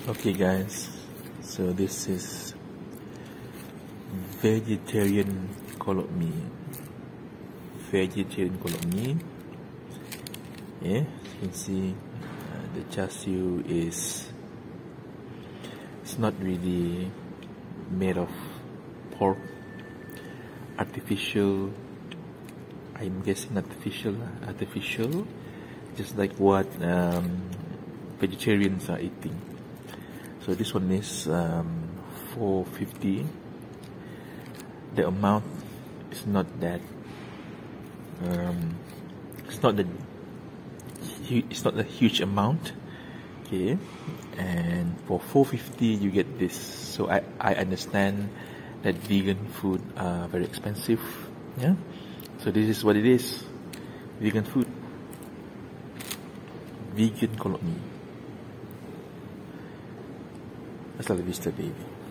Okay guys, so this is vegetarian Kolo mee. Vegetarian Kolo mee. Yeah, you can see the char siu is, it's not really made of pork. Artificial, I'm guessing artificial, just like what vegetarians are eating. So this one is $4.50. The amount is not that it's not a huge amount, okay, and for $4.50 you get this. So I understand that vegan food are very expensive, yeah. So this is what it is, vegan food, vegan Kolo mee. Hasta la vista, baby.